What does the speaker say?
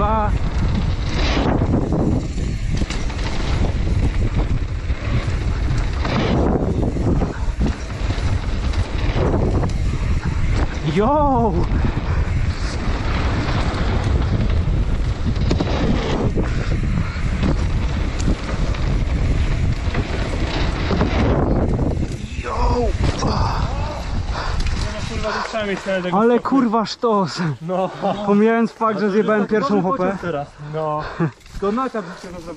kurwa. Yo! Ale kurwa sztos. No. Pomijając fakt, że zjebałem pierwszą hopę. Teraz. No. Skąd na